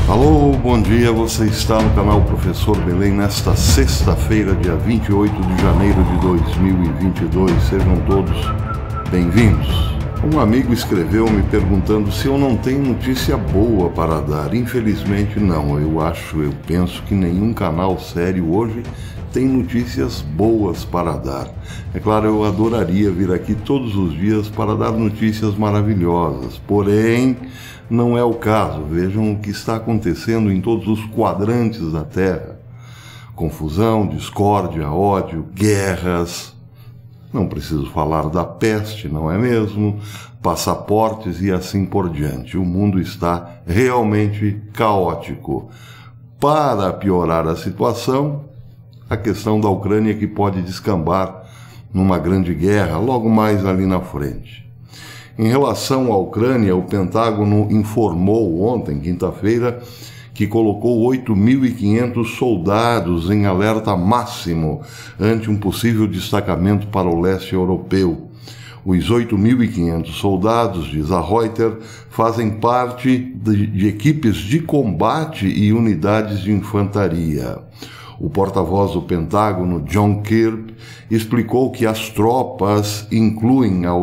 Alô, bom dia, você está no canal Professor Belém nesta sexta-feira, dia 28 de janeiro de 2022. Sejam todos bem-vindos. Um amigo escreveu me perguntando se eu não tenho notícia boa para dar. Infelizmente não, eu penso que nenhum canal sério hoje tem notícias boas para dar. É claro, eu adoraria vir aqui todos os dias para dar notícias maravilhosas, porém não é o caso. Vejam o que está acontecendo em todos os quadrantes da Terra. Confusão, discórdia, ódio, guerras. Não preciso falar da peste, não é mesmo? Passaportes e assim por diante. O mundo está realmente caótico. Para piorar a situação, a questão da Ucrânia que pode descambar numa grande guerra logo mais ali na frente. Em relação à Ucrânia, o Pentágono informou ontem, quinta-feira, que colocou 8.500 soldados em alerta máximo ante um possível destacamento para o leste europeu. Os 8.500 soldados, diz a Reuters, fazem parte de equipes de combate e unidades de infantaria. O porta-voz do Pentágono, John Kirby, explicou que as tropas incluem a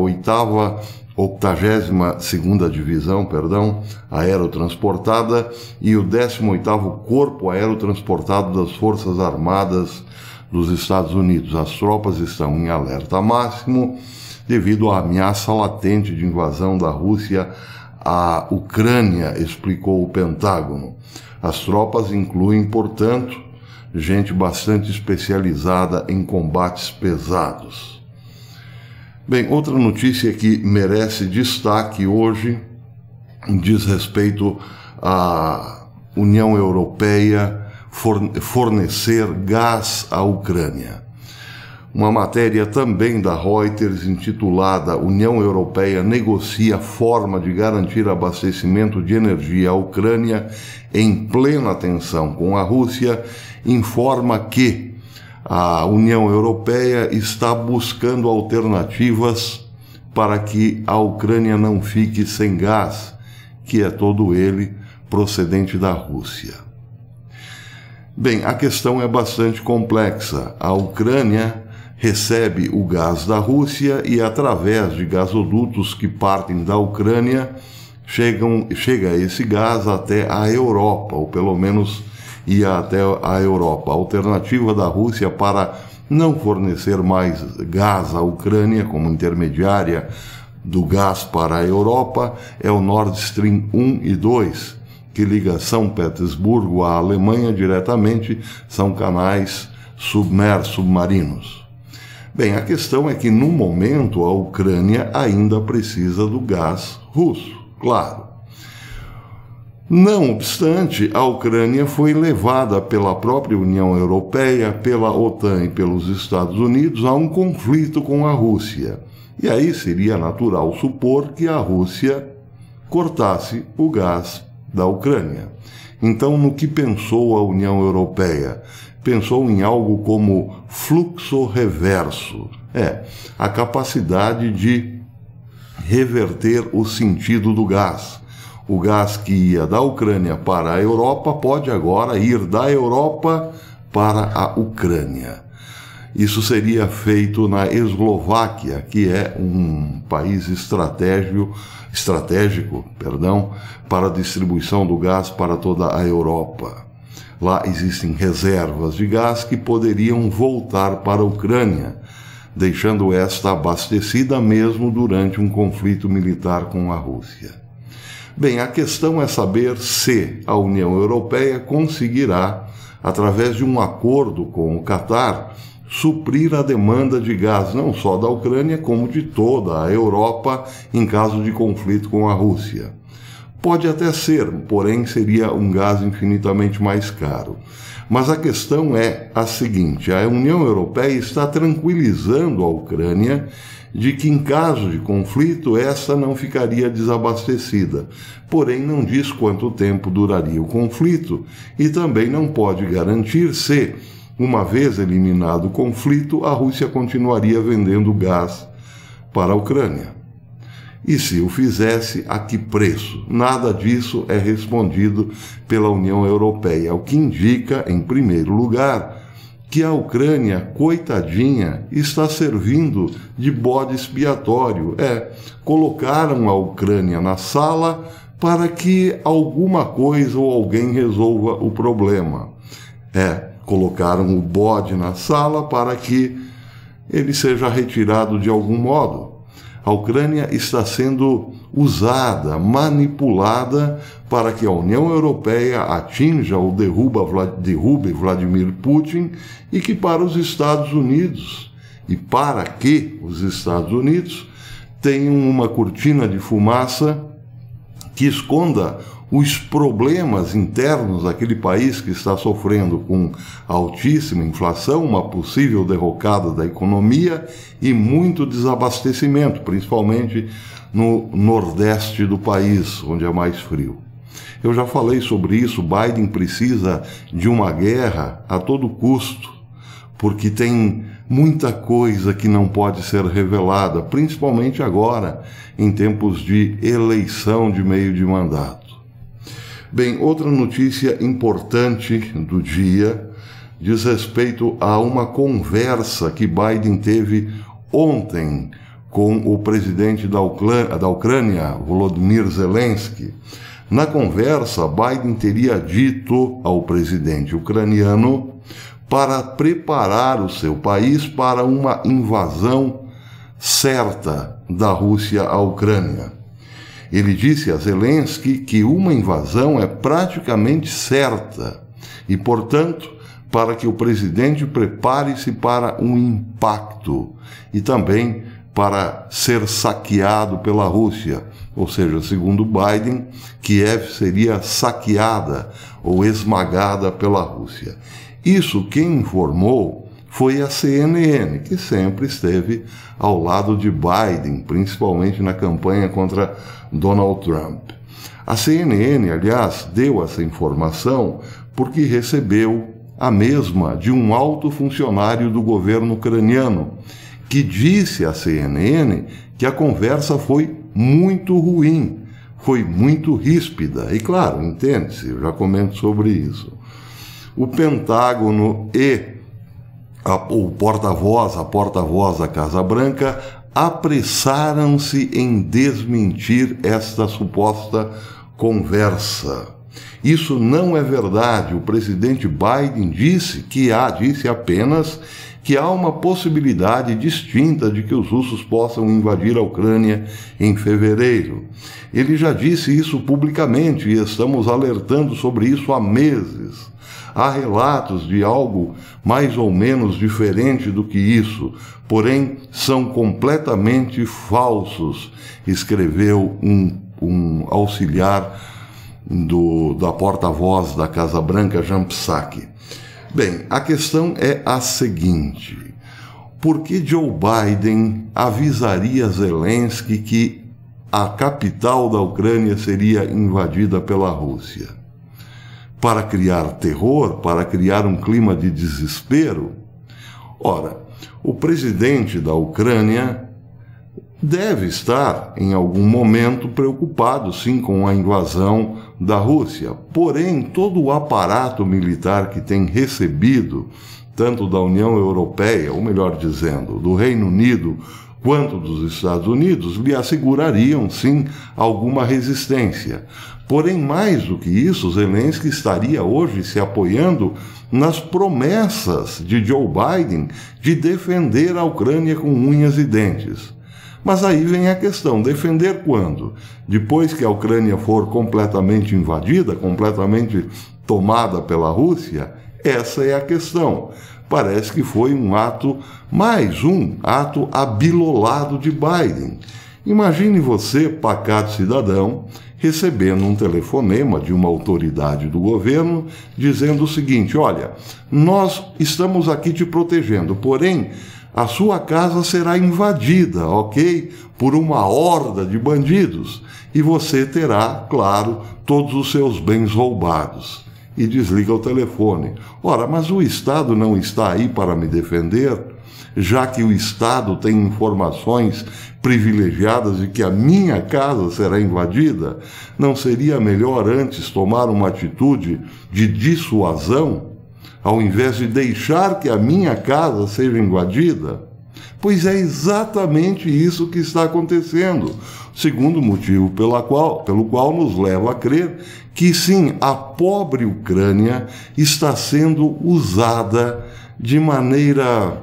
82ª Divisão, aerotransportada e o 18º Corpo Aerotransportado das Forças Armadas dos Estados Unidos. As tropas estão em alerta máximo devido à ameaça latente de invasão da Rússia à Ucrânia, explicou o Pentágono. As tropas incluem, portanto, gente bastante especializada em combates pesados. Bem, outra notícia que merece destaque hoje diz respeito à União Europeia fornecer gás à Ucrânia. Uma matéria também da Reuters intitulada União Europeia negocia forma de garantir abastecimento de energia à Ucrânia em plena tensão com a Rússia informa que a União Europeia está buscando alternativas para que a Ucrânia não fique sem gás, que é todo ele procedente da Rússia. Bem, a questão é bastante complexa. A Ucrânia recebe o gás da Rússia e, através de gasodutos que partem da Ucrânia, chega esse gás até a Europa, ou pelo menos ia até a Europa. A alternativa da Rússia para não fornecer mais gás à Ucrânia como intermediária do gás para a Europa é o Nord Stream 1 e 2, que liga São Petersburgo à Alemanha diretamente, são canais submarinos. Bem, a questão é que no momento a Ucrânia ainda precisa do gás russo, claro. Não obstante, a Ucrânia foi levada pela própria União Europeia, pela OTAN e pelos Estados Unidos a um conflito com a Rússia. E aí seria natural supor que a Rússia cortasse o gás da Ucrânia. Então, no que pensou a União Europeia? Pensou em algo como fluxo reverso. A capacidade de reverter o sentido do gás. O gás que ia da Ucrânia para a Europa pode agora ir da Europa para a Ucrânia. Isso seria feito na Eslováquia, que é um país estratégico, para a distribuição do gás para toda a Europa. Lá existem reservas de gás que poderiam voltar para a Ucrânia, deixando esta abastecida mesmo durante um conflito militar com a Rússia. Bem, a questão é saber se a União Europeia conseguirá, através de um acordo com o Catar, suprir a demanda de gás não só da Ucrânia, como de toda a Europa em caso de conflito com a Rússia. Pode até ser, porém seria um gás infinitamente mais caro. Mas a questão é a seguinte: a União Europeia está tranquilizando a Ucrânia de que, em caso de conflito, esta não ficaria desabastecida. Porém, não diz quanto tempo duraria o conflito e também não pode garantir se, uma vez eliminado o conflito, a Rússia continuaria vendendo gás para a Ucrânia. E se o fizesse, a que preço? Nada disso é respondido pela União Europeia, o que indica, em primeiro lugar, que a Ucrânia, coitadinha, está servindo de bode expiatório. Colocaram a Ucrânia na sala para que alguma coisa ou alguém resolva o problema. Colocaram o bode na sala para que ele seja retirado de algum modo. A Ucrânia está sendo usada, manipulada para que a União Europeia atinja ou derrube Vladimir Putin e que para os Estados Unidos, e para que os Estados Unidos tenham uma cortina de fumaça que esconda os problemas internos daquele país que está sofrendo com altíssima inflação, uma possível derrocada da economia e muito desabastecimento, principalmente no nordeste do país, onde é mais frio. Eu já falei sobre isso, Biden precisa de uma guerra a todo custo, porque tem muita coisa que não pode ser revelada, principalmente agora, em tempos de eleição de meio de mandato. Bem, outra notícia importante do dia diz respeito a uma conversa que Biden teve ontem com o presidente da Ucrânia, Volodymyr Zelensky. Na conversa, Biden teria dito ao presidente ucraniano para preparar o seu país para uma invasão certa da Rússia à Ucrânia. Ele disse a Zelensky que uma invasão é praticamente certa e, portanto, para que o presidente prepare-se para um impacto e também para ser saqueado pela Rússia. Ou seja, segundo Biden, Kiev seria saqueada ou esmagada pela Rússia. Isso quem informou foi a CNN, que sempre esteve ao lado de Biden, principalmente na campanha contra Donald Trump. A CNN, aliás, deu essa informação porque recebeu a mesma de um alto funcionário do governo ucraniano, que disse à CNN que a conversa foi muito ruim, foi muito ríspida. E claro, entende-se, eu já comento sobre isso. O Pentágono e a porta-voz da Casa Branca apressaram-se em desmentir esta suposta conversa. Isso não é verdade. O presidente Biden disse apenas que há uma possibilidade distinta de que os russos possam invadir a Ucrânia em fevereiro. Ele já disse isso publicamente e estamos alertando sobre isso há meses. Há relatos de algo mais ou menos diferente do que isso, porém são completamente falsos, escreveu um auxiliar da porta-voz da Casa Branca, Jan Psaki. Bem, a questão é a seguinte: por que Joe Biden avisaria Zelensky que a capital da Ucrânia seria invadida pela Rússia? Para criar terror? Para criar um clima de desespero? Ora, o presidente da Ucrânia deve estar, em algum momento, preocupado, sim, com a invasão da Rússia. Porém, todo o aparato militar que tem recebido, tanto da União Europeia, ou melhor dizendo, do Reino Unido, quanto dos Estados Unidos, lhe assegurariam, sim, alguma resistência. Porém, mais do que isso, Zelensky estaria hoje se apoiando nas promessas de Joe Biden de defender a Ucrânia com unhas e dentes. Mas aí vem a questão: defender quando? Depois que a Ucrânia for completamente invadida, completamente tomada pela Rússia? Essa é a questão. Parece que foi mais um ato abilolado de Biden. Imagine você, pacato cidadão, recebendo um telefonema de uma autoridade do governo dizendo o seguinte: olha, nós estamos aqui te protegendo, porém a sua casa será invadida, ok? Por uma horda de bandidos e você terá, claro, todos os seus bens roubados. e desliga o telefone. Ora, mas o Estado não está aí para me defender, já que o Estado tem informações privilegiadas de que a minha casa será invadida? Não seria melhor antes tomar uma atitude de dissuasão, ao invés de deixar que a minha casa seja invadida? Pois é exatamente isso que está acontecendo. Segundo motivo pelo qual nos leva a crer que sim, a pobre Ucrânia está sendo usada de maneira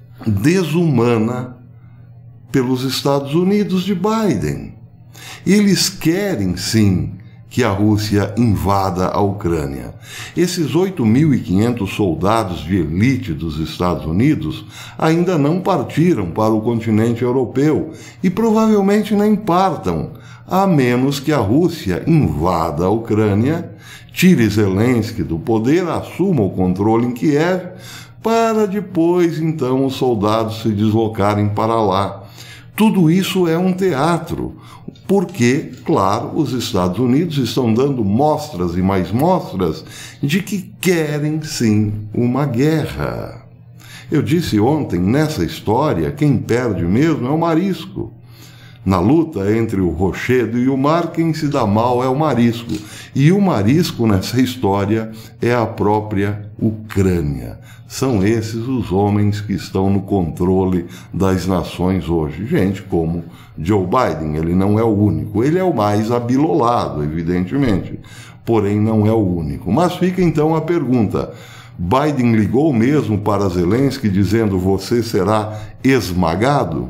desumana pelos Estados Unidos de Biden. Eles querem sim que a Rússia invada a Ucrânia. Esses 8.500 soldados de elite dos Estados Unidos ainda não partiram para o continente europeu e provavelmente nem partam, a menos que a Rússia invada a Ucrânia, tire Zelensky do poder, assuma o controle em Kiev, para depois, então, os soldados se deslocarem para lá. Tudo isso é um teatro, porque, claro, os Estados Unidos estão dando mostras e mais mostras de que querem sim uma guerra. Eu disse ontem, nessa história, quem perde mesmo é o marisco. Na luta entre o rochedo e o mar, quem se dá mal é o marisco. E o marisco nessa história é a própria Ucrânia. São esses os homens que estão no controle das nações hoje. Gente como Joe Biden, ele não é o único. Ele é o mais abilolado, evidentemente. Porém, não é o único. Mas fica então a pergunta. Biden ligou mesmo para Zelensky dizendo: você será esmagado?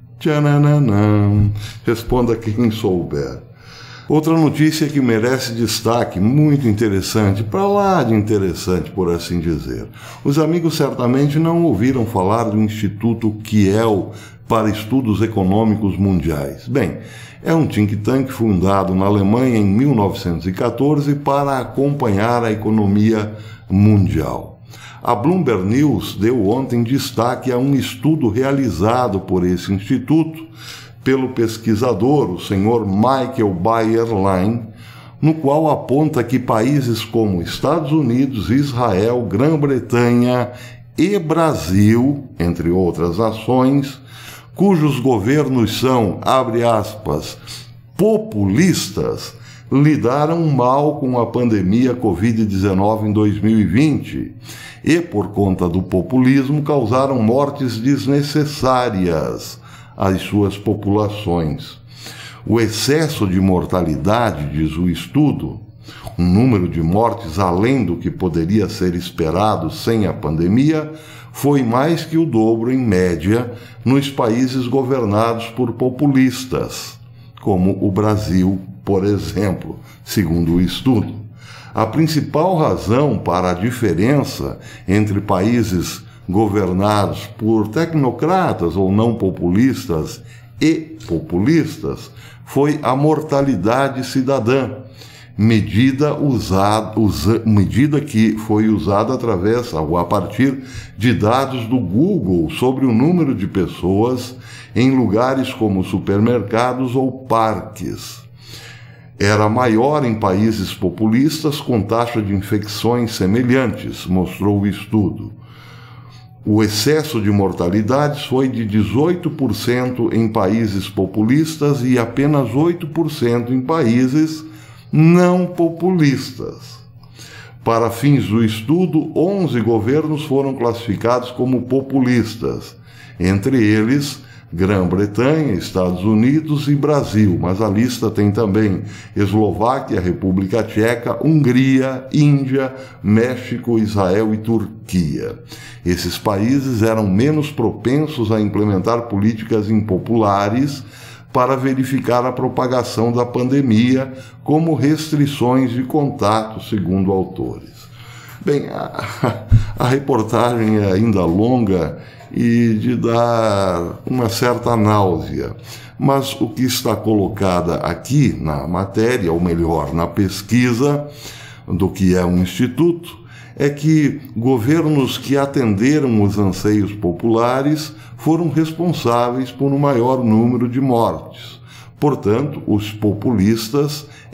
Tchananã. Responda quem souber. Outra notícia que merece destaque, muito interessante, para lá de interessante, por assim dizer. Os amigos certamente não ouviram falar do Instituto Kiel para Estudos Econômicos Mundiais. Bem, é um think tank fundado na Alemanha em 1914 para acompanhar a economia mundial. A Bloomberg News deu ontem destaque a um estudo realizado por esse instituto pelo pesquisador, o senhor Michael Bayerlein, no qual aponta que países como Estados Unidos, Israel, Grã-Bretanha e Brasil, entre outras nações, cujos governos são, abre aspas, populistas, lidaram mal com a pandemia Covid-19 em 2020 e, por conta do populismo, causaram mortes desnecessárias às suas populações. O excesso de mortalidade, diz o estudo, um número de mortes além do que poderia ser esperado sem a pandemia, foi mais que o dobro, em média, nos países governados por populistas, como o Brasil, por exemplo, segundo o estudo. A principal razão para a diferença entre países governados por tecnocratas ou não populistas e populistas foi a mortalidade cidadã, medida que foi usada através ou a partir de dados do Google sobre o número de pessoas em lugares como supermercados ou parques. Era maior em países populistas com taxa de infecções semelhantes, mostrou o estudo. O excesso de mortalidades foi de 18% em países populistas e apenas 8% em países não populistas. Para fins do estudo, 11 governos foram classificados como populistas, entre eles Grã-Bretanha, Estados Unidos e Brasil, mas a lista tem também Eslováquia, República Tcheca, Hungria, Índia, México, Israel e Turquia. Esses países eram menos propensos a implementar políticas impopulares para verificar a propagação da pandemia, como restrições de contato, segundo autores. Bem, a reportagem é ainda longa e de dar uma certa náusea, mas o que está colocada aqui na matéria, ou melhor, na pesquisa do que é um instituto, é que governos que atenderam os anseios populares foram responsáveis por um maior número de mortes. Portanto, os populistas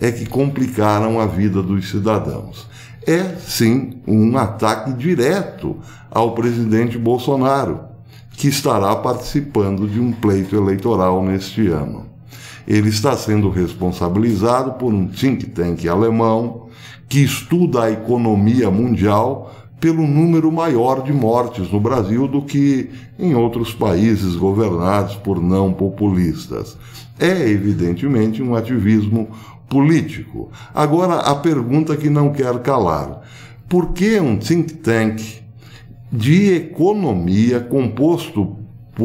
é que complicaram a vida dos cidadãos. É, sim, um ataque direto ao presidente Bolsonaro, que estará participando de um pleito eleitoral neste ano. Ele está sendo responsabilizado por um think tank alemão que estuda a economia mundial pelo número maior de mortes no Brasil do que em outros países governados por não populistas. É, evidentemente, um ativismo político. Agora, a pergunta que não quer calar: por que um think tank de economia composto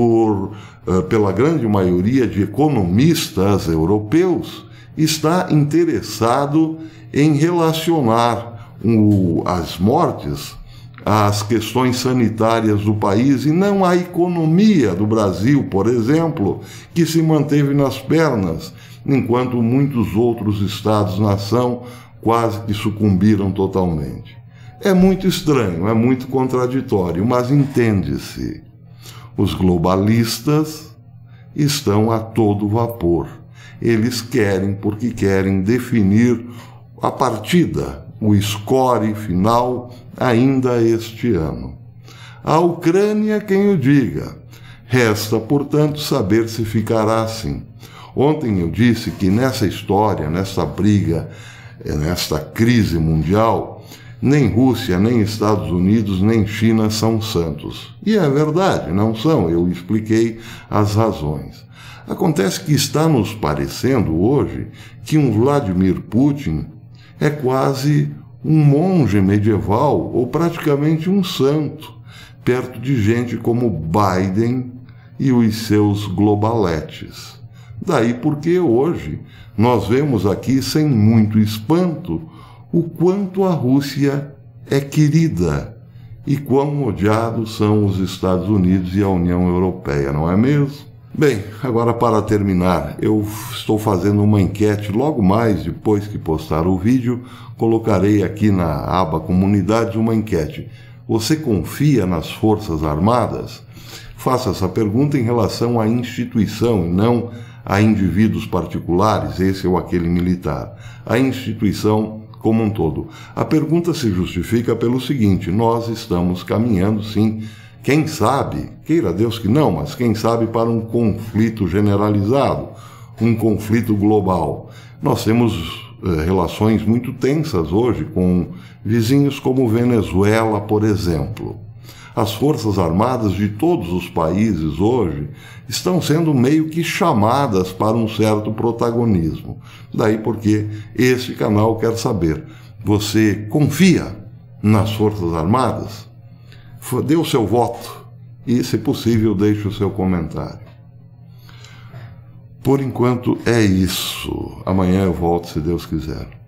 pela grande maioria de economistas europeus está interessado em relacionar as mortes às questões sanitárias do país e não à economia do Brasil, por exemplo, que se manteve nas pernas, enquanto muitos outros estados-nação quase que sucumbiram totalmente? É muito estranho, é muito contraditório, mas entende-se. Os globalistas estão a todo vapor. Eles querem, porque querem definir a partida, o score final, ainda este ano. A Ucrânia, quem o diga. Resta, portanto, saber se ficará assim. Ontem eu disse que nessa história, nessa briga, nesta crise mundial, nem Rússia, nem Estados Unidos, nem China são santos. E é verdade, não são. Eu expliquei as razões. Acontece que está nos parecendo hoje que um Vladimir Putin é quase um monge medieval ou praticamente um santo, perto de gente como Biden e os seus globaletes. Daí porque hoje nós vemos aqui, sem muito espanto, o quanto a Rússia é querida e quão odiados são os Estados Unidos e a União Europeia, não é mesmo? Bem, agora para terminar, eu estou fazendo uma enquete. Logo mais, depois que postar o vídeo, colocarei aqui na aba Comunidades uma enquete. Você confia nas Forças Armadas? Faça essa pergunta em relação à instituição e não a indivíduos particulares, esse ou aquele militar. A instituição como um todo. A pergunta se justifica pelo seguinte: nós estamos caminhando, sim, quem sabe, queira Deus que não, mas quem sabe para um conflito generalizado, um conflito global. Nós temos relações muito tensas hoje com vizinhos como Venezuela, por exemplo. As Forças Armadas de todos os países hoje estão sendo meio que chamadas para um certo protagonismo. Daí porque este canal quer saber: você confia nas Forças Armadas? Dê o seu voto e, se possível, deixe o seu comentário. Por enquanto é isso. Amanhã eu volto, se Deus quiser.